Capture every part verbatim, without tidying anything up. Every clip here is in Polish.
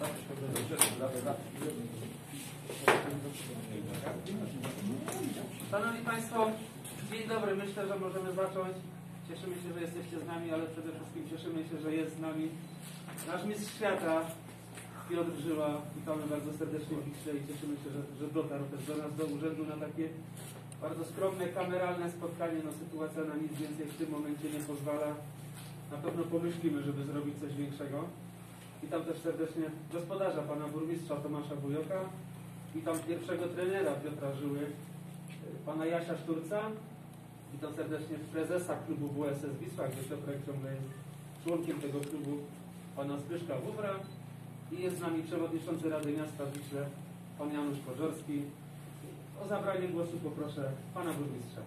Szanowni Państwo, dzień dobry. Myślę, że możemy zacząć. Cieszymy się, że jesteście z nami, ale przede wszystkim cieszymy się, że jest z nami nasz mistrz świata, Piotr Żyła. Witamy bardzo serdecznie w Wiśle i cieszymy się, że, że dotarł też do nas, do urzędu na takie bardzo skromne, kameralne spotkanie. No, sytuacja na nic więcej w tym momencie nie pozwala. Na pewno pomyślimy, żeby zrobić coś większego. Witam też serdecznie gospodarza, pana burmistrza Tomasza Bujoka. Witam pierwszego trenera Piotra Żyły, pana Jasia Szturca. Witam serdecznie prezesa klubu W S S Wisła, gdzie Piotrek ciągle jest członkiem tego klubu, pana Zbyszka Wówra. I jest z nami przewodniczący Rady Miasta w Wiśle, pan Janusz Kożorski. O zabranie głosu poproszę pana burmistrza.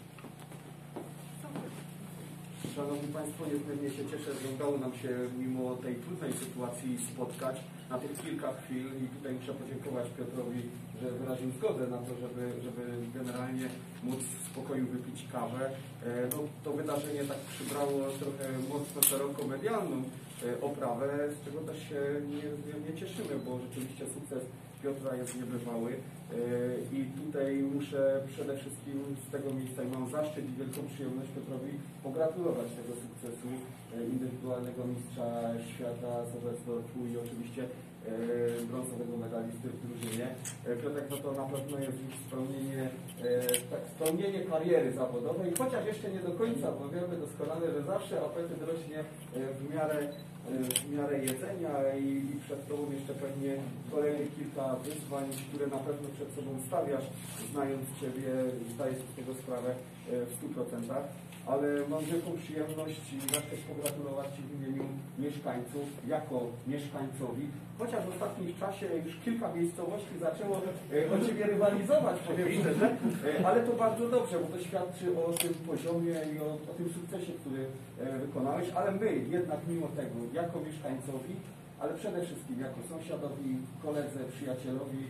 Szanowni Państwo, niezmiernie się cieszę, że udało nam się mimo tej trudnej sytuacji spotkać na tych kilka chwil i tutaj muszę podziękować Piotrowi, że wyraził zgodę na to, żeby, żeby generalnie móc w spokoju wypić kawę. No, to wydarzenie tak przybrało trochę mocno szeroko medialną oprawę, z czego też się niezmiernie cieszymy, bo rzeczywiście sukces Piotra jest niebywały i tutaj muszę przede wszystkim z tego miejsca i mam zaszczyt i wielką przyjemność Piotrowi pogratulować tego sukcesu indywidualnego mistrza świata z Oberstdorfu i oczywiście brązowego medalisty w drużynie. Piotrek, no to na pewno jest już spełnienie, tak, spełnienie kariery zawodowej, chociaż jeszcze nie do końca, bo wiemy doskonale, że zawsze apetyt rośnie w miarę, w miarę jedzenia i, i przed tobą jeszcze pewnie kolejnych kilka wyzwań, które na pewno przed sobą stawiasz, znając Ciebie i zdajesz z tego sprawę w stu procentach. Ale mam wielką przyjemność i zaszczyt pogratulować Ci w imieniu mieszkańców, jako mieszkańcowi, chociaż w ostatnim czasie już kilka miejscowości zaczęło o Ciebie rywalizować, powiem szczerze, ale to bardzo dobrze, bo to świadczy o tym poziomie i o, o tym sukcesie, który wykonałeś, ale my jednak mimo tego, jako mieszkańcowi, ale przede wszystkim jako sąsiadowi, koledze, przyjacielowi,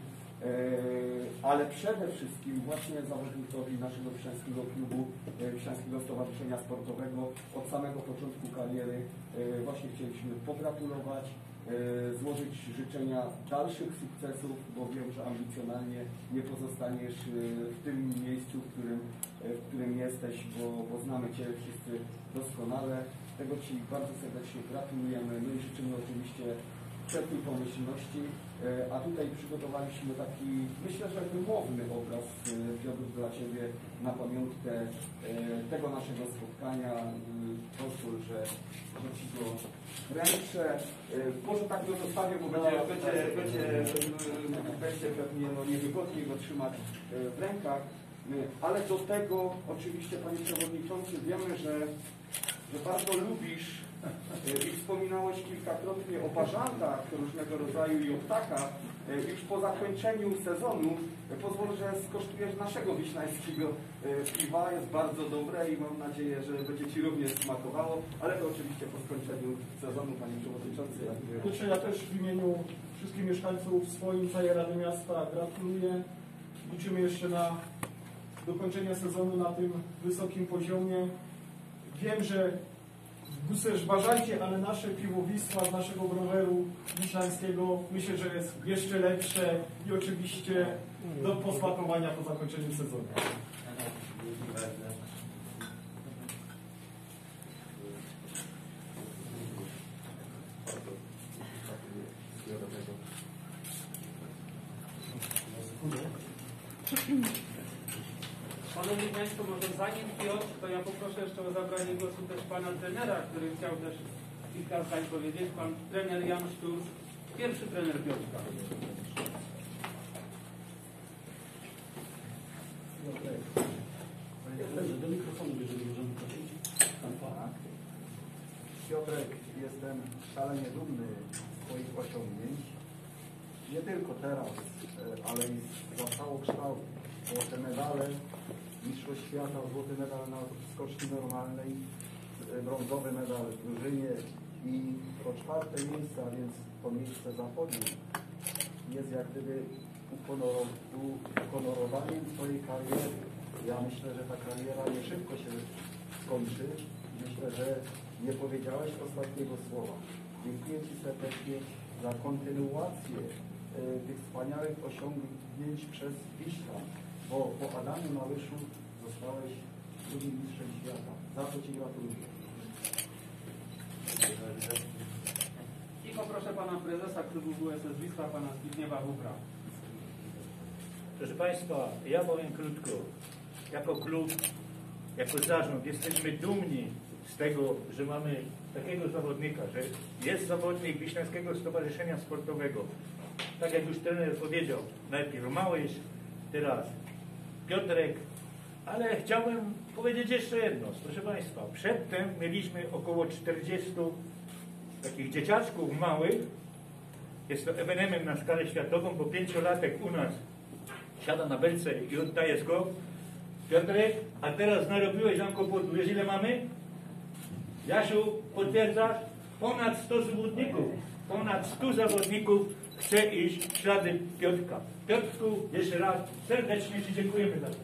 ale przede wszystkim właśnie zawodnikowi naszego Wiślańskiego Klubu, Wiślańskiego Stowarzyszenia Sportowego od samego początku kariery właśnie chcieliśmy pogratulować, złożyć życzenia dalszych sukcesów, bo wiem, że ambicjonalnie nie pozostaniesz w tym miejscu, w którym, w którym jesteś, bo, bo znamy Cię wszyscy doskonale. Tego Ci bardzo serdecznie gratulujemy, no i życzymy oczywiście wszelkiej pomyślności, a tutaj przygotowaliśmy taki, myślę, że wymowny obraz, Piotr, dla Ciebie na pamiątkę tego naszego spotkania. Pozwól, że, że Ci go ręczę. Może tak go zostawię, bo będzie, no, będzie, będzie, będzie pewnie no, niewygodnie go trzymać w rękach, ale do tego oczywiście, Panie Przewodniczący, wiemy, że, że bardzo lubisz i wspominałeś kilkakrotnie o bażantach różnego rodzaju i o ptakach. Już po zakończeniu sezonu pozwól, że skosztujesz naszego wiślańskiego piwa. Jest bardzo dobre i mam nadzieję, że będzie Ci również smakowało, ale to oczywiście po skończeniu sezonu, Panie Przewodniczący. Jakby... Ja też w imieniu wszystkich mieszkańców swoim, całej Rady Miasta gratuluję. Liczymy jeszcze na dokończenie sezonu na tym wysokim poziomie. Wiem, że też uważajcie, ale nasze piwo Wisła z naszego browaru wiślańskiego myślę, że jest jeszcze lepsze i oczywiście do posmakowania po zakończeniu sezonu. Szanowni Państwo, może zanim Piotr, to ja poproszę jeszcze o zabranie głosu też pana trenera, który chciał też kilka zdań powiedzieć. Pan trener Jan Szturc, pierwszy trener Piotrka. Do mikrofonu, jeżeli możemy prosić. Piotrek, jestem szalenie dumny z Twoich osiągnięć. Nie tylko teraz, ale i za całokształt. Złote medale, Mistrzostw Świata, złoty medal na skoczni normalnej, brązowy medal w drużynie i to czwarte miejsce, a więc to miejsce za podium jest jak gdyby ukonorowaniem Twojej kariery. Ja myślę, że ta kariera nie szybko się skończy. Myślę, że nie powiedziałeś ostatniego słowa. Dziękuję Ci serdecznie za kontynuację e, tych wspaniałych osiągnięć przez Wiślan, bo po Adamie Małyszu zostałeś drugim mistrzem świata. Za to Ci gratuluję. I poproszę pana prezesa klubu W S S Wisła, pana Zbigniewa Bubra. Proszę Państwa, ja powiem krótko. Jako klub, jako zarząd jesteśmy dumni z tego, że mamy takiego zawodnika, że jest zawodnik Wiślańskiego Stowarzyszenia Sportowego. Tak jak już trener powiedział, najpierw Małysz, teraz Piotrek, ale chciałbym powiedzieć jeszcze jedno. Proszę Państwa, przedtem mieliśmy około czterdziestu takich dzieciaczków małych. Jest to ewenement na skalę światową, bo pięciolatek u nas siada na belce i oddaje skok. Piotrek, a teraz narobiłeś nam kłopotu. Wiesz, ile mamy? Jasiu, potwierdzasz? Ponad sto zawodników. Ponad stu zawodników chce iść w ślady Piotrka. Piotrku, jeszcze raz serdecznie Ci dziękujemy za to.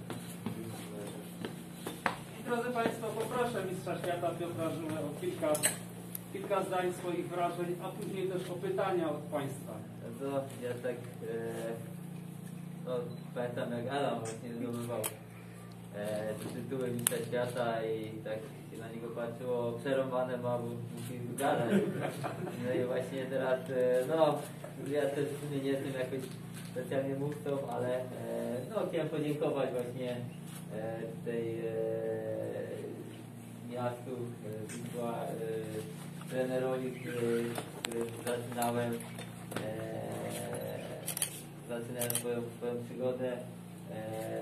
I drodzy Państwo, poproszę mistrza świata Piotra Żulę o kilka, kilka zdań swoich wrażeń, a później też o pytania od Państwa. No to ja tak e, no, pamiętam jak Adam właśnie zdobywał e, te tytuły mistrza świata i tak się na niego patrzyło, przerąbane ma, bo musi gadać. No i właśnie teraz, e, no ja też w sumie nie jestem jakoś specjalnie mówcą, ale e, no chciałem podziękować właśnie e, tej e, miastu e, Wisła, e, trenerowi, który, który zaczynałem e, zaczynałem swoją, swoją przygodę, e,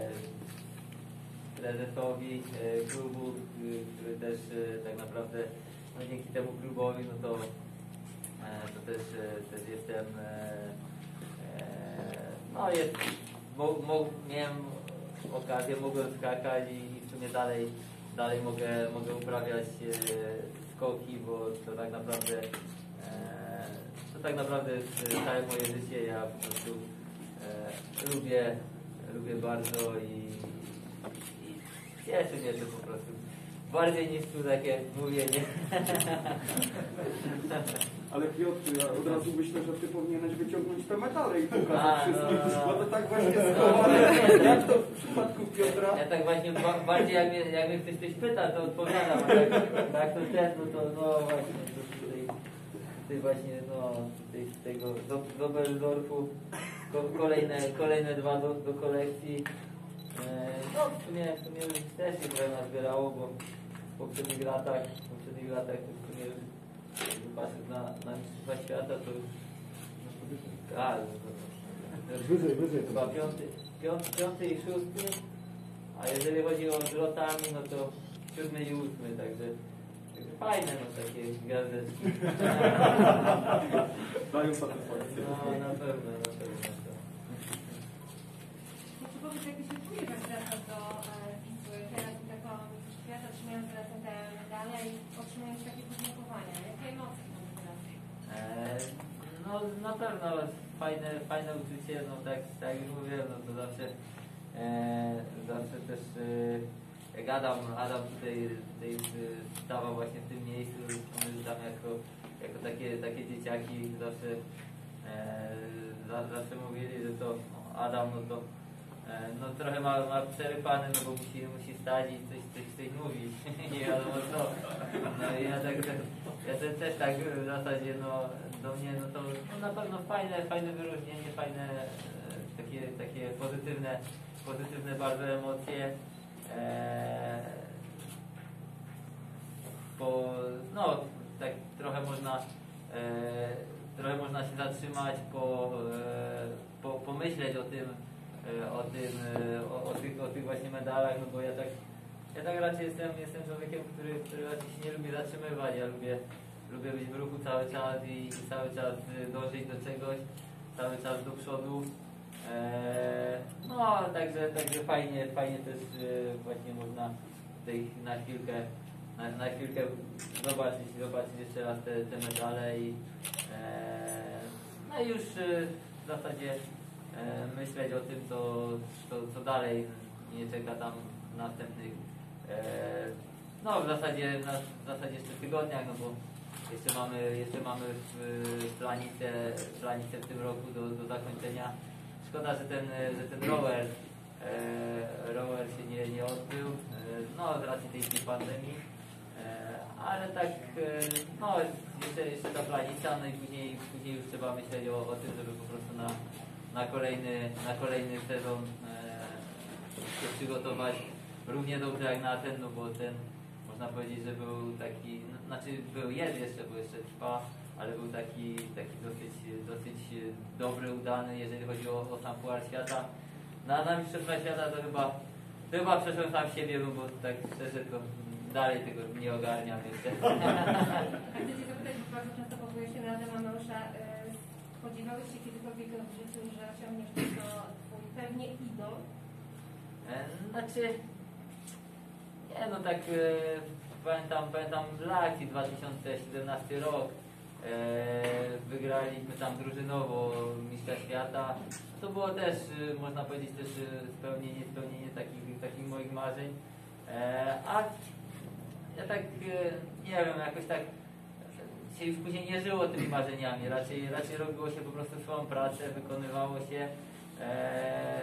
prezesowi e, klubu, który, który też e, tak naprawdę no dzięki temu klubowi no to, e, to też, e, też jestem e, e, no jest mo, mo, miałem okazję, mogłem skakać i w sumie dalej dalej mogę, mogę uprawiać e, skoki, bo to tak naprawdę e, to tak naprawdę jest całe moje życie. Ja po prostu e, lubię, lubię bardzo i, i cieszę mnie to po prostu. Bardziej niż tu takie mówienie. Ale Piotr, ja od razu myślę, że Ty powinieneś wyciągnąć te medale i pokazać A, wszystkim, no, no. bo to tak właśnie jest. Ale jak to w przypadku Piotra? Ja tak właśnie ba bardziej jak mnie, jak mnie ktoś coś pyta, to odpowiadam, a tak, tak to ten, no to no właśnie to tutaj, tutaj właśnie no tutaj z tego z Oberstdorfu ko kolejne, kolejne dwa do, do kolekcji. E, no w sumie, w sumie już też się trochę nazbierało, bo w poprzednich latach, w poprzednich latach to w sumie jakby patrząc na, na mistrzostwa świata to już tak, Wyżej, wyżej. chyba piąty, piąty, piąty i szósty, a jeżeli chodzi o zlotami, no to siódmy i ósmy, także, także fajne no takie gwiazdeczki. Dają satysfakcję. No na pewno, na pewno. To. Czy powiedz, jakby się czuje tak wraca do e, Wisły, teraz i taką świata, otrzymując teraz te medale i otrzymując takie podziękowania? Jakie emocje mamy teraz? E, no na pewno fajne, fajne uczucie, no tak, tak jak mówiłem, no to zawsze, e, zawsze też e, jak Adam, Adam tutaj, tutaj stawał właśnie w tym miejscu, my tam jako, jako takie, takie dzieciaki zawsze, e, za, zawsze mówili, że to Adam, no to e, no trochę ma, ma przerypany, no bo musi, musi stać i coś, coś, coś mówić, nie wiadomo co. No i ja tak, ja też, też tak w zasadzie, no do mnie, no to no, na pewno fajne, fajne wyróżnienie, fajne e, takie, takie pozytywne, pozytywne bardzo emocje. E, po, no tak trochę można, e, trochę można się zatrzymać, po, e, po, pomyśleć o tym, e, o tym, e, o, o, tych, o tych właśnie medalach, no bo ja tak, ja tak raczej jestem, jestem człowiekiem, który, który raczej się nie lubi zatrzymywać, ja lubię, lubię być w ruchu cały czas i, i cały czas dążyć do czegoś, cały czas do przodu. Eee, no, także, także fajnie, fajnie też e, właśnie można tutaj na chwilkę, na, na chwilkę zobaczyć, zobaczyć jeszcze raz te, te medale i e, no i już e, w zasadzie e, myśleć o tym, co, co, co dalej mnie czeka tam w następnych, e, no w zasadzie, na, w zasadzie jeszcze tygodniach, no bo jeszcze mamy, jeszcze mamy w planicę, planicę w tym roku do, do zakończenia. Szkoda, że ten, że ten rower, e, rower się nie, nie odbył, e, no z racji tej, tej pandemii, e, ale tak, e, no jeszcze, jeszcze ta planica, no i później, później już trzeba myśleć o, o tym, żeby po prostu na, na, kolejny, na kolejny sezon e, się przygotować równie dobrze jak na ten, no bo ten można powiedzieć, że był taki, no, znaczy był jest jeszcze, bo jeszcze trwa, ale był taki, taki dosyć, dosyć dobry, udany, jeżeli chodzi o, o sam Puchar Świata. Na, na Mistrzostwa Świata to chyba, to chyba przeszłem sam siebie, bo tak szczerze to dalej tego nie ogarniam jeszcze. A chcę Cię zapytać, bo bardzo często powołuje się na Adama Małysza. Spodziewałeś się kiedykolwiek w życiu, że osiągniesz to Twój pewnie idol? E, Znaczy, nie no tak e, pamiętam, pamiętam Laki dwa tysiące siedemnasty rok, e, wygraliśmy tam drużynowo Mistrza Świata. To było też, e, można powiedzieć, też e, spełnienie, spełnienie takich, takich moich marzeń. E, a ja tak, e, nie wiem, jakoś tak się już później nie żyło tymi marzeniami, raczej, raczej robiło się po prostu swoją pracę, wykonywało się e,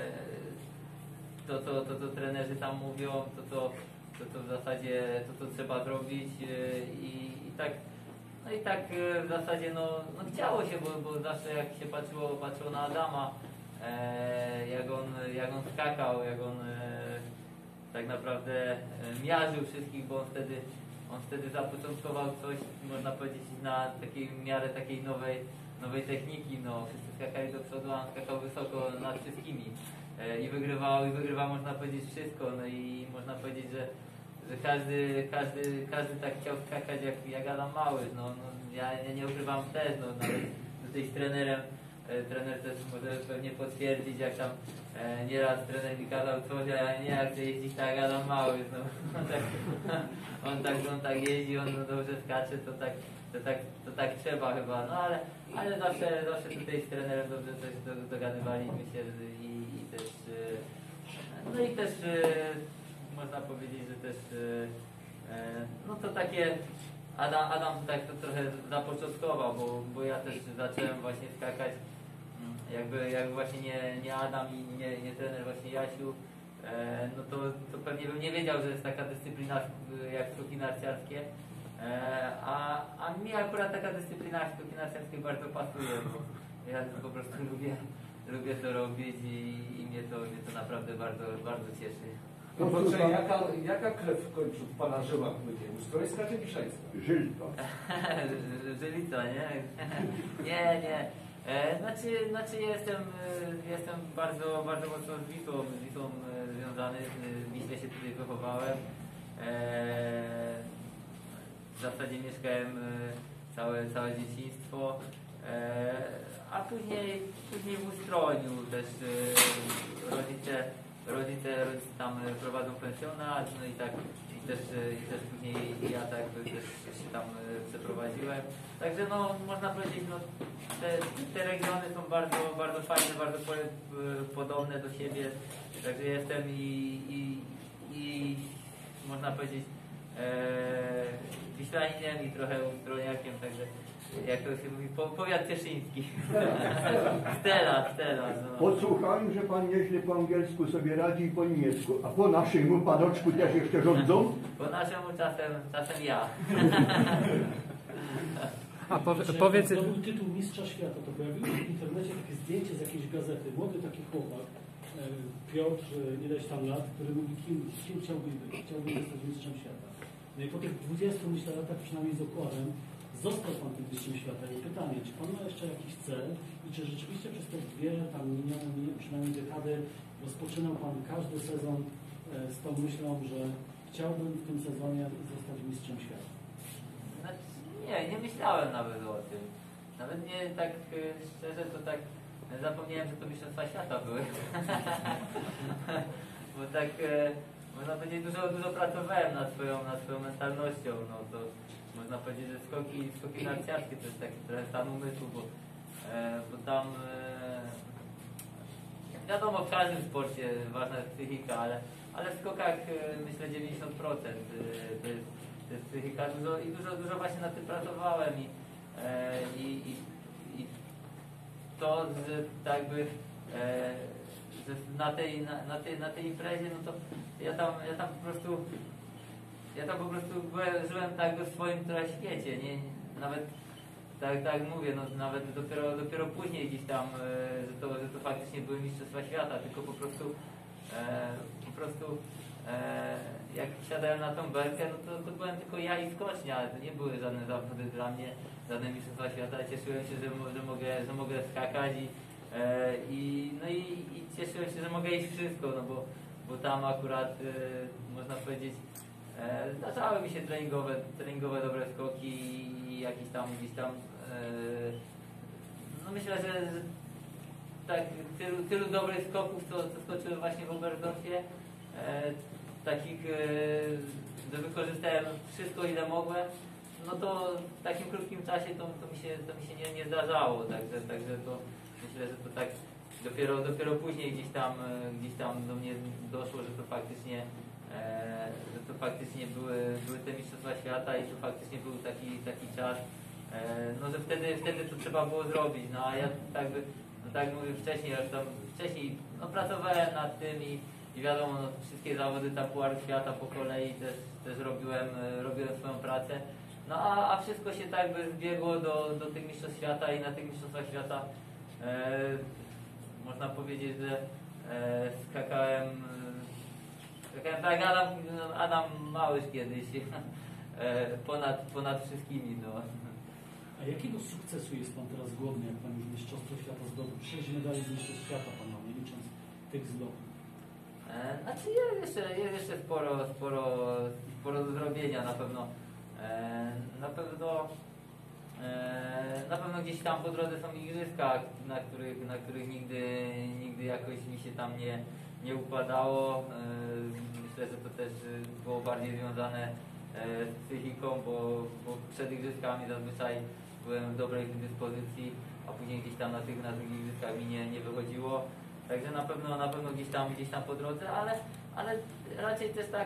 to, to, to, to trenerzy tam mówią, to, to, to, to w zasadzie to, to trzeba zrobić e, i, i tak, no i tak e, w zasadzie no, no chciało się, bo, bo zawsze jak się patrzyło, patrzyło na Adama, e, jak, on, jak on skakał, jak on e, tak naprawdę e, miażył wszystkich, bo on wtedy On wtedy zapoczątkował coś, można powiedzieć, na takiej w miarę takiej nowej, nowej techniki. No, wszyscy skakali do przodu, a on skakał wysoko nad wszystkimi. E, I wygrywał, i wygrywał, można powiedzieć, wszystko. No i można powiedzieć, że, że każdy, każdy, każdy tak chciał skakać jak, jak Adam Małysz. No, no, ja, ja nie ukrywam też, no, nawet tutaj z trenerem, e, trener też może pewnie potwierdzić, jak tam e, nieraz trener mi kazał coś, a ja nie, jak chcę jeździć tak jak Adam Małysz. No, on tak, on tak, on tak jeździ, on dobrze skacze, to tak, to tak, to tak trzeba chyba, no ale, ale zawsze, zawsze tutaj z trenerem dobrze też do, dogadywaliśmy się i, i też, no i też można powiedzieć, że też, no to takie, Adam, Adam tak to trochę zapoczątkował, bo, bo ja też zacząłem właśnie skakać, jakby, jakby właśnie nie, nie Adam i nie, nie trener właśnie Jasiu, no to, to pewnie bym nie wiedział, że jest taka dyscyplina jak skoki narciarskie, a, a mi akurat taka dyscyplina jak skoki narciarskie bardzo pasuje, bo ja po prostu lubię, lubię to robić i, i mnie, to, mnie to naprawdę bardzo, bardzo cieszy. No proszę, jaka, jaka krew w końcu w Pana żyłach płynie? Ustrojska czy wiszeńska? Żylta. Żylica, nie? Nie, nie. E, znaczy, znaczy jestem, e, jestem bardzo, bardzo mocno z Wisłą, z Wisłą e, związany, w Wiśle się tutaj wychowałem. E, w zasadzie mieszkałem e, całe, całe dzieciństwo, e, a później, później w Ustroniu też e, rodzice, rodzice, rodzice tam prowadzą pensjonat, no i tak i też, i też później ja tak też się tam przeprowadziłem. Także no można powiedzieć, no te, te regiony są bardzo, bardzo fajne, bardzo po, podobne do siebie. Także jestem i, i, i można powiedzieć e, wiślaninem i trochę ustroniakiem, także jak to się mówi, po, powiat cieszyński. Stella, Stella. No. Podsłuchałem, że pan nieźle po angielsku sobie radzi i po niemiecku, a po naszemu panoczku też jeszcze rządzą? Po naszemu czasem, czasem ja. A powie, powiedz... To był tytuł Mistrza Świata, to pojawiło się w internecie takie zdjęcie z jakiejś gazety. Młody taki chłopak, Piotr, ileś tam lat, który mówi, kim, kim chciałby być, chciałby zostać Mistrzem Świata. No i po tych dwudziestu, myślę, latach, przynajmniej z okładem, został pan tym Mistrzem Świata. I pytanie, czy pan ma jeszcze jakiś cel i czy rzeczywiście przez te dwie, tam minione przynajmniej dekady rozpoczynał pan każdy sezon z tą myślą, że chciałbym w tym sezonie zostać Mistrzem Świata? Znaczy, nie, nie myślałem nawet o tym. Nawet nie tak szczerze, to tak zapomniałem, że to Mistrzostwa Świata były. Bo tak można powiedzieć, dużo, dużo pracowałem nad swoją, nad swoją mentalnością. No to można powiedzieć, że skoki, skoki narciarskie to jest taki trochę stan umysłu, bo, bo tam wiadomo, w każdym sporcie ważna jest psychika, ale, ale w skokach myślę dziewięćdziesiąt procent to jest, to to jest psychika, dużo, i dużo, dużo właśnie nad tym pracowałem i, e, i, i, i to, że tak jakby e, że na tej, na, na, tej, na tej imprezie, no to ja tam, ja tam po prostu ja tam po prostu byłem, żyłem tak jakby w swoim trochę świecie, nie, nawet tak, tak jak mówię, no nawet dopiero, dopiero później gdzieś tam, e, że, to, że to faktycznie były mistrzostwa świata, tylko po prostu e, po prostu e, jak siadałem na tą belkę, no to, to byłem tylko ja i skocznia, ale to nie były żadne zawody dla mnie, żadne mistrzostwa świata. Cieszyłem się, że, mo- że, mogę, że mogę skakać i, e, i, no i, i cieszyłem się, że mogę iść wszystko, no bo, bo tam akurat e, można powiedzieć e, zdarzały mi się treningowe, treningowe dobre skoki i jakieś tam gdzieś tam e, no myślę, że, że tak tylu, tylu dobrych skoków, co, co skoczyłem właśnie w Oberstdorfie, e, takich, e, że wykorzystałem wszystko ile mogłem, no to w takim krótkim czasie to, to mi się, to mi się nie, nie zdarzało, także, także to myślę, że to tak dopiero, dopiero później gdzieś tam, e, gdzieś tam do mnie doszło, że to faktycznie e, że to faktycznie były, były te mistrzostwa świata i to faktycznie był taki, taki czas, e, no że wtedy, wtedy to trzeba było zrobić, no a ja tak by no tak jak mówię wcześniej, już tam wcześniej no, pracowałem nad tym i, i wiadomo, no, wszystkie zawody tam Pucharu Świata po kolei też, też robiłem, robiłem swoją pracę. No a, a wszystko się tak by zbiegło do, do tych mistrzostw świata i na tych mistrzostwach świata e, można powiedzieć, że e, skakałem, skakałem tak jak Adam, Adam Małysz kiedyś e, ponad, ponad wszystkimi. No. A jakiego sukcesu jest Pan teraz głodny, jak Pan już mistrzostwo świata zdobył? Sześć medali z mistrzostw świata Pan ma, nie licząc tych zdobył. E, znaczy jest jeszcze, jest jeszcze sporo, sporo, sporo do zrobienia na pewno. E, na pewno e, na pewno gdzieś tam po drodze są igrzyska, na których, na których nigdy, nigdy jakoś mi się tam nie, nie układało. E, myślę, że to też było bardziej związane e, z psychiką, bo, bo przed igrzyskami zazwyczaj byłem w dobrej dyspozycji, a później gdzieś tam na tych, na tych igrzyskach mi nie, nie wychodziło. Także na pewno, na pewno gdzieś tam, gdzieś tam po drodze, ale, ale raczej też tak,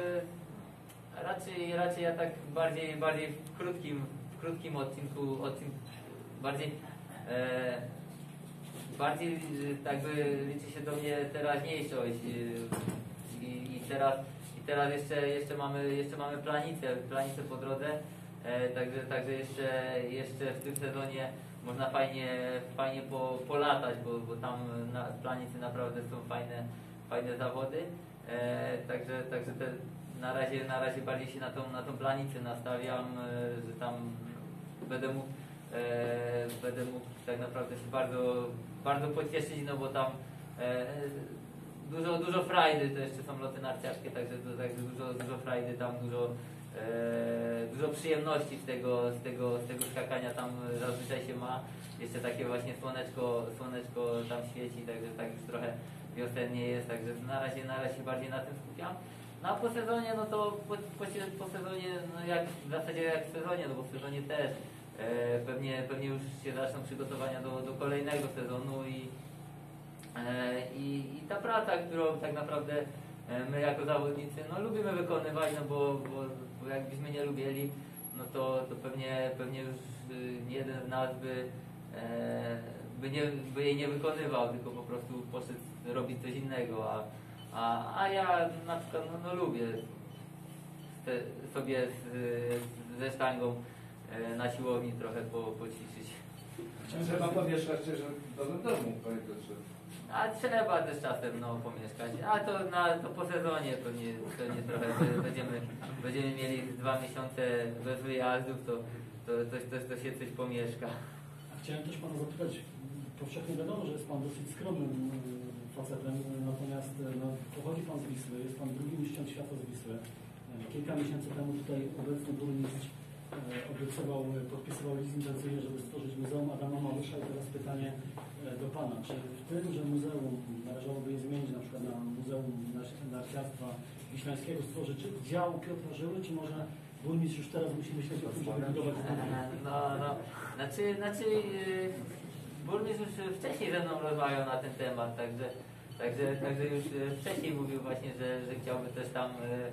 e, raczej, raczej ja tak bardziej, bardziej w krótkim, w krótkim odcinku, odcinku bardziej, e, bardziej e, tak by liczy się do mnie teraźniejszość e, i, i teraz, i teraz jeszcze, jeszcze mamy, jeszcze mamy planicę, planicę po drodze, e, także, także jeszcze, jeszcze w tym sezonie można fajnie, fajnie po, polatać, bo, bo tam na planicy naprawdę są fajne, fajne zawody. E, także także te, na, razie, na razie bardziej się na tą, na tą planicę nastawiam, e, że tam będę mógł, e, będę mógł tak naprawdę się bardzo, bardzo pocieszyć, no bo tam e, dużo, dużo frajdy, to jeszcze są loty narciarskie, także, to, także dużo, dużo frajdy tam, dużo E, dużo przyjemności z tego, z, tego, z tego skakania tam zazwyczaj się ma. Jeszcze takie właśnie słoneczko, słoneczko tam świeci, także tak już trochę wiosennie jest, także na razie, na razie bardziej na tym skupiam. No a po sezonie, no to po, po, po sezonie, no jak w zasadzie jak w sezonie, no bo w sezonie też e, pewnie, pewnie już się zaczną przygotowania do, do kolejnego sezonu i, e, i, i ta praca, którą tak naprawdę my jako zawodnicy no, lubimy wykonywać, no bo, bo, bo jakbyśmy nie lubili, no to, to pewnie, pewnie już jeden z nas by, e, by, nie, by jej nie wykonywał, tylko po prostu poszedł robić coś innego, a, a, a ja na przykład no, no lubię te, sobie z, ze sztangą e, na siłowni trochę po, poćwiczyć. Trzeba pomieszkać też do domu, panie Piotrze. A trzeba też czasem no, pomieszkać, a to, na, to po sezonie pewnie, pewnie trochę będziemy, będziemy mieli dwa miesiące bez wyjazdów, to, to, to, to, to się coś pomieszka. A chciałem też Pana zapytać, powszechnie wiadomo, że jest Pan dosyć skromnym facetem, natomiast no, pochodzi Pan z Wisły, jest Pan drugim mistrzem świata z Wisły. Kilka miesięcy temu tutaj obecny burmistrz obiecywał, podpisywał list intencyjny, żeby stworzyć Muzeum Adama Małysza i teraz pytanie do Pana, czy w tymże muzeum należałoby je zmienić na przykład na Muzeum Narciarstwa Wiślańskiego, stworzyć dział Piotra Żyły, czy może burmistrz już teraz musi myśleć o tym, żeby budować No, no, znaczy, znaczy burmistrz już wcześniej ze mną rozmawiał na ten temat, także, także, także już wcześniej mówił właśnie, że, że chciałby też tam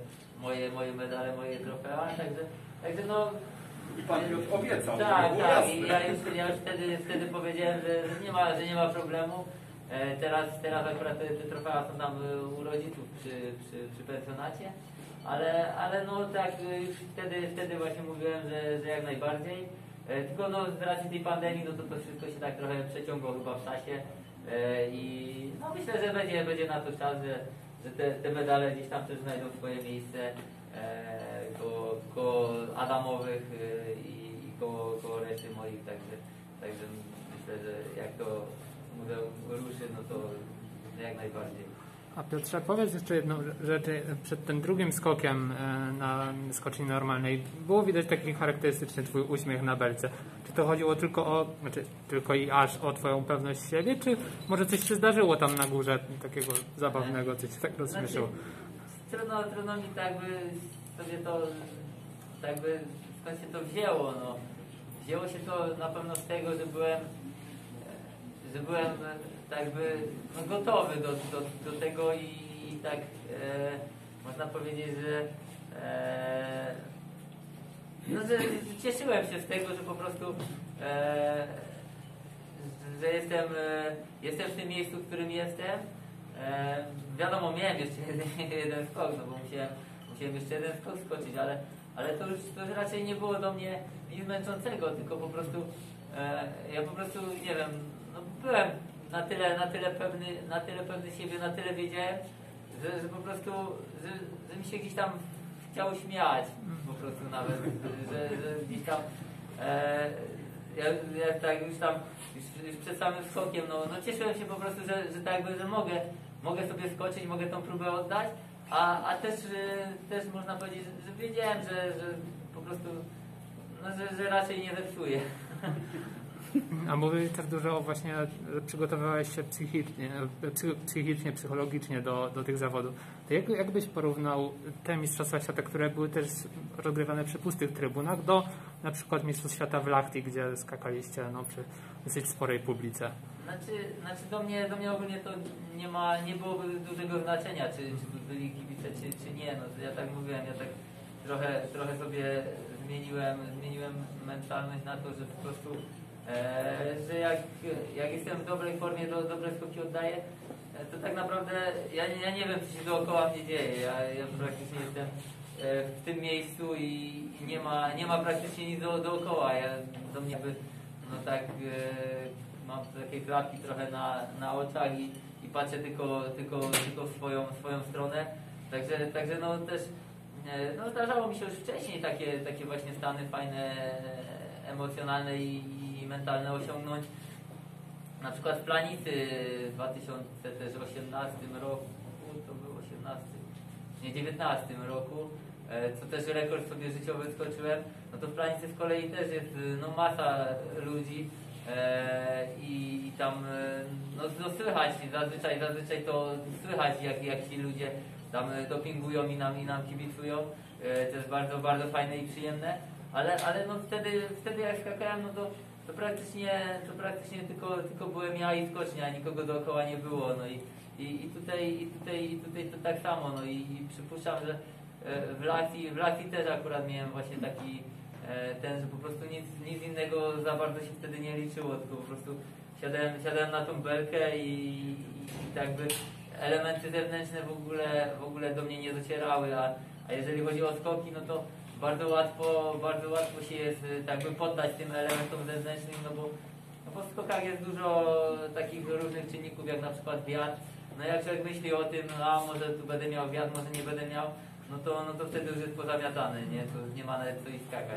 moje, moje medale, moje trofea, także, także no... I Pan Piotr obiecał, tak, żeby było tak, jasne. i ja już, ja już wtedy, wtedy powiedziałem, że, że, nie ma, że nie ma problemu. E, teraz, teraz akurat te, te trofea są tam u rodziców przy, przy, przy pensjonacie, ale, ale no tak już wtedy, wtedy właśnie mówiłem, że, że jak najbardziej. E, tylko no z racji tej pandemii, no to to wszystko się tak trochę przeciągło chyba w czasie e, i no myślę, że będzie, będzie na to czas, że, że te, te medale gdzieś tam też znajdą swoje miejsce e, koło, koło Adamowych e, i, i koło, koło reszty moich, także, także myślę, że jak to muzeum ruszy, no to jak najbardziej. A Piotrze, powiedz jeszcze jedną rzecz. Przed tym drugim skokiem na skoczni normalnej było widać taki charakterystyczny twój uśmiech na belce. Czy to chodziło tylko o, znaczy tylko i aż o twoją pewność siebie, czy może coś się zdarzyło tam na górze takiego zabawnego, coś tak rozśmieszyło? Znaczy, trudno, trudno mi tak by sobie to, tak by skąd się to wzięło, no. Wzięło się to na pewno z tego, że byłem że byłem tak by no, gotowy do, do, do tego i, i tak e, można powiedzieć, że, e, no, że cieszyłem się z tego, że po prostu e, że jestem, e, jestem w tym miejscu, w którym jestem. E, wiadomo, miałem jeszcze jeden, jeden skok, no bo musiałem, musiałem jeszcze jeden skok skoczyć, ale, ale to, już, to już raczej nie było do mnie nic męczącego, tylko po prostu e, ja po prostu, nie wiem, no byłem na tyle, na tyle pewny, na tyle pewny siebie, na tyle wiedziałem, że, że po prostu, że, że mi się gdzieś tam chciało śmiać, po prostu nawet, że, że gdzieś tam e, ja, ja tak już tam, już, już przed samym skokiem, no, no cieszyłem się po prostu, że, że tak jakby, że mogę, mogę sobie skoczyć, mogę tą próbę oddać, a, a też, też można powiedzieć, że, że wiedziałem, że, że po prostu, no, że, że raczej nie zepsuję. A mówię też dużo o właśnie, że przygotowywałeś się psychicznie, psychicznie psychologicznie do, do tych zawodów. To jak, jak byś porównał te Mistrzostwa Świata, które były też rozgrywane przy pustych trybunach, do na przykład Mistrzostw Świata w Lahti, gdzie skakaliście no, przy dosyć sporej publice? Znaczy, znaczy do mnie, do mnie ogólnie to nie ma, nie byłoby dużego znaczenia, czy, czy tu byli kibice, czy, czy nie. No, ja tak mówiłem, ja tak trochę, trochę sobie zmieniłem, zmieniłem mentalność na to, że po prostu E, że jak, jak jestem w dobrej formie, do, dobre skoki oddaję, e, to tak naprawdę ja, ja nie wiem, co się dookoła mnie dzieje. Ja, ja praktycznie jestem e, w tym miejscu i nie ma, nie ma praktycznie nic do, dookoła. Ja do mnie by, no tak, e, mam takie klapki trochę na, na oczach i, i patrzę tylko, tylko, tylko w swoją, swoją stronę. Także, także no też e, no zdarzało mi się już wcześniej takie, takie właśnie stany fajne, emocjonalne i i mentalne osiągnąć. Na przykład w Planicy w dwa tysiące osiemnastym roku, to był osiemnasty, nie dziewiętnastym roku, co też rekord sobie życiowy skoczyłem, no to w Planicy z kolei też jest no, masa ludzi e, i, i tam no, no słychać, zazwyczaj, zazwyczaj to słychać jak, jak ci ludzie tam dopingują i nam, i nam kibicują, e, to jest bardzo, bardzo fajne i przyjemne, ale, ale no wtedy, wtedy jak skakałem, no to To praktycznie, to praktycznie tylko, tylko byłem ja i skocznia, nikogo dookoła nie było. No i, i, i, tutaj, i, tutaj, i tutaj to tak samo. No i, i przypuszczam, że w Lahti, w Lahti też akurat miałem właśnie taki ten, że po prostu nic, nic innego za bardzo się wtedy nie liczyło, tylko po prostu siadałem, siadałem na tą belkę i, i, i tak by elementy zewnętrzne w ogóle, w ogóle do mnie nie docierały, a, a jeżeli chodzi o skoki, no to bardzo łatwo, bardzo łatwo się jest tak by poddać tym elementom zewnętrznym, no bo, no bo w skokach jest dużo takich różnych czynników, jak na przykład wiatr. No jak człowiek myśli o tym, no a może tu będę miał wiatr, może nie będę miał, no to, no to wtedy już jest pozamiatany, nie? To nie ma nawet co i skakać.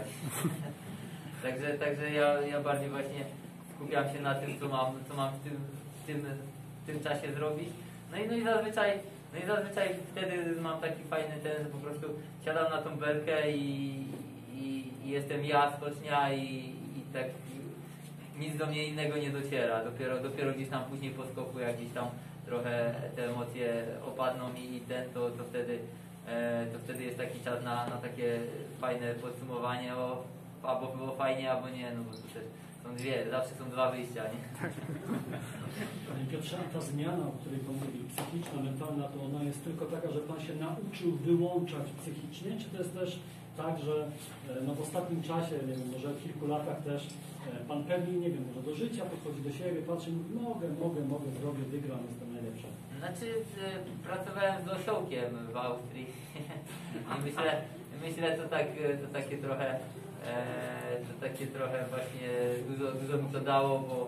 także także ja, ja bardziej właśnie skupiam się na tym, co mam, co mam w tym, w tym, w tym czasie zrobić. No i, no i zazwyczaj No i zazwyczaj wtedy mam taki fajny ten, że po prostu siadam na tą belkę i, i, i jestem ja, skocznia i, i tak nic do mnie innego nie dociera. Dopiero, dopiero gdzieś tam później po skoku, jak gdzieś tam trochę te emocje opadną i ten, to, to, wtedy, e, to wtedy jest taki czas na, na takie fajne podsumowanie, o, albo było fajnie, albo nie, no bo to też są dwie, zawsze są dwa wyjścia, nie? Panie Piotrze, a ta zmiana, o której Pan mówi, psychiczna, mentalna, to ona jest tylko taka, że Pan się nauczył wyłączać psychicznie, czy to jest też tak, że no, w ostatnim czasie, nie wiem, może w kilku latach też Pan pewnie, nie wiem, może do życia podchodzi do siebie, patrzy i mówi, mogę, mogę, mogę, zrobię, wygram, jestem najlepszy. Znaczy, pracowałem z osiołkiem w Austrii i myślę, myślę to, tak, to takie trochę, to takie trochę właśnie dużo, dużo mi to dało, bo,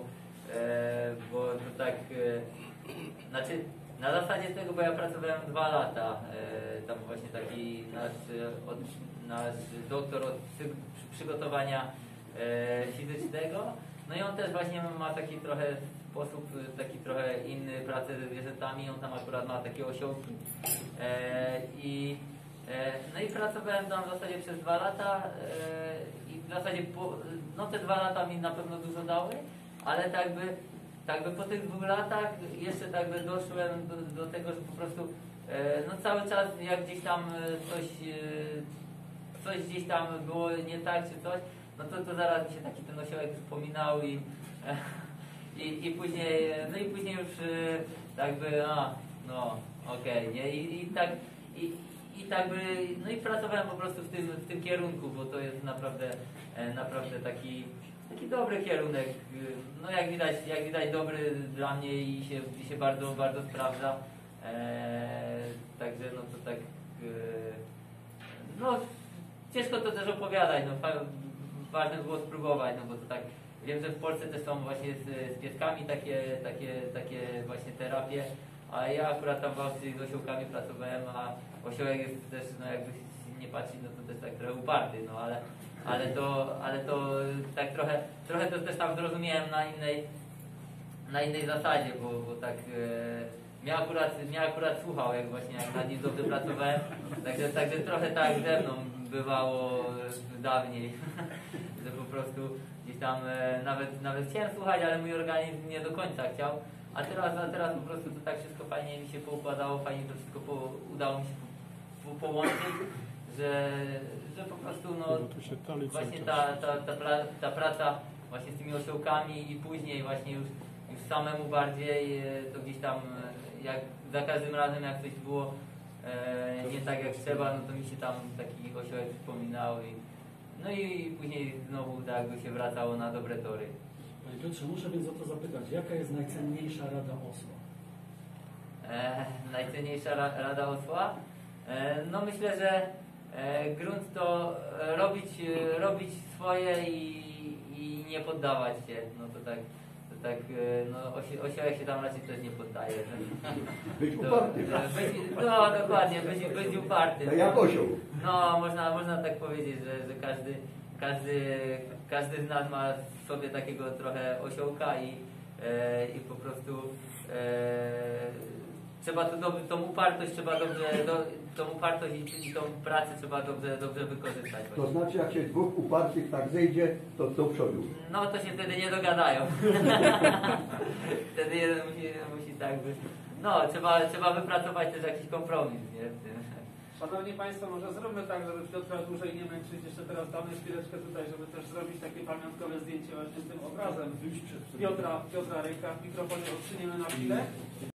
bo to tak, znaczy na zasadzie tego, bo ja pracowałem dwa lata, tam właśnie taki nasz, od, nasz doktor od przy, przygotowania fizycznego, no i on też właśnie ma taki trochę sposób, taki trochę inny pracę ze zwierzętami, on tam akurat ma takie osiołki e, i e, no i pracowałem tam w zasadzie przez dwa lata e, i w zasadzie po, no te dwa lata mi na pewno dużo dały, ale tak by, tak by po tych dwóch latach jeszcze tak by doszłem do, do tego, że po prostu e, no cały czas jak gdzieś tam coś, e, coś gdzieś tam było nie tak czy coś, no to, to zaraz mi się taki ten osiołek przypominał i e, I, I później, no i później już tak by, a, no, okej, okay, nie, I, i tak, i, i tak by, no i pracowałem po prostu w tym, w tym kierunku, bo to jest naprawdę, naprawdę taki, taki dobry kierunek, no jak widać, jak widać dobry dla mnie i się, i się bardzo, bardzo sprawdza, e, także no to tak, e, no ciężko to też opowiadać, no ważne było spróbować, no bo to tak. Wiem, że w Polsce też są właśnie z, z pieskami takie, takie, takie właśnie terapie, a ja akurat tam w Austrii z osiołkami pracowałem, a osiołek jest też, no jakby nie patrzy, no to też tak trochę uparty, no ale, ale to, ale to tak trochę, trochę to też tam zrozumiałem na innej, na innej zasadzie, bo, bo tak e, mnie akurat, mnie akurat słuchał, jak właśnie jak nad nim dobrze pracowałem, także, także trochę tak ze mną bywało dawniej, że po prostu gdzieś tam e, nawet, nawet chciałem słuchać, ale mój organizm nie do końca chciał, a teraz, a teraz po prostu to tak wszystko fajnie mi się poukładało, fajnie to wszystko po, udało mi się po, po, połączyć, że, że po prostu no, właśnie ta, ta, ta, pra, ta praca właśnie z tymi osiołkami i później właśnie już, już samemu bardziej to gdzieś tam jak za każdym razem jak coś było e, nie tak jak trzeba, no to mi się tam taki osiołek przypominał i no i później znowu tak jakby się wracało na dobre tory. Panie Piotrze, muszę więc o to zapytać, jaka jest najcenniejsza rada osła? E, najcenniejsza ra, rada osła? E, no myślę, że e, grunt to robić, robić swoje i, i nie poddawać się. No to tak, to tak no osi, osiołek się tam raczej też nie poddaje. Być to, uparty. Być, no dokładnie, być, być uparty. To jak osioł. No można, można tak powiedzieć, że, że każdy, każdy, każdy z nas ma w sobie takiego trochę osiołka i, e, i po prostu e, trzeba to, do, tą upartość trzeba dobrze, do, tą upartość i, i tą pracę trzeba dobrze, dobrze wykorzystać. To znaczy jak się dwóch upartych tak zejdzie, to do przodu. No to się wtedy nie dogadają. Wtedy jeden musi, musi tak by, no trzeba, trzeba wypracować też jakiś kompromis, nie? W tym. Szanowni Państwo, może zróbmy tak, żeby Piotra dłużej nie męczyć. Jeszcze teraz damy chwileczkę tutaj, żeby też zrobić takie pamiątkowe zdjęcie właśnie z tym obrazem Piotra, Piotra Ryka. W mikrofonie odsuniemy na chwilę.